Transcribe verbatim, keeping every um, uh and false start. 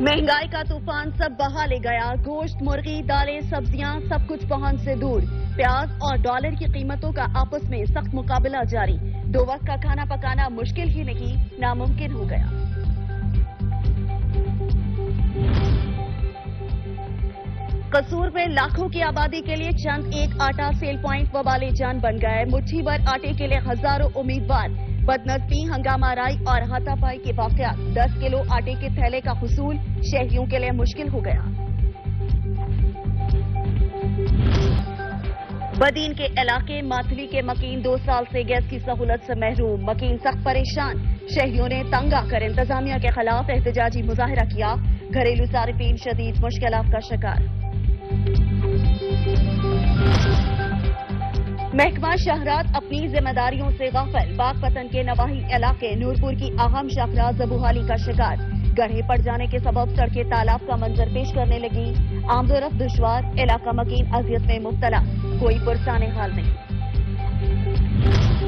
महंगाई का तूफान सब बहा ले गया। गोश्त, मुर्गी, दालें, सब्जियां सब कुछ पहुंच से दूर। प्याज और डॉलर की कीमतों का आपस में सख्त मुकाबला जारी। दो वक्त का खाना पकाना मुश्किल ही नहीं, नामुमकिन हो गया। कसूर में लाखों की आबादी के लिए चंद एक आटा सेल प्वाइंट वबाले जान बन गए। मुट्ठी भर आटे के लिए हजारों उम्मीदवार। बदनसीबी, हंगामा राई और हाथापाई के वाकयात। दस किलो आटे के थैले का हुसूल शहरियों के लिए मुश्किल हो गया। बदीन के इलाके माथली के मकीन दो साल से गैस की सहूलत से महरूम। मकीन सख्त परेशान। शहरियों ने तंग आकर इंतजामिया के खिलाफ एहतजाजी मुजाहरा किया। घरेलू सारिफीन शदीद मुश्किलात का शिकार। महकमा शहरात अपनी जिम्मेदारियों से गाफिल। बागपतन के नवाही इलाके नूरपुर की अहम शाखरा जबूहाली का शिकार। गड्ढे पड़ जाने के सबब सड़कें तालाब का मंजर पेश करने लगी। आमदोरफ्त दुश्वार। इलाका मकीन अजियत में मुब्तला। कोई पुरसाने हाल नहीं।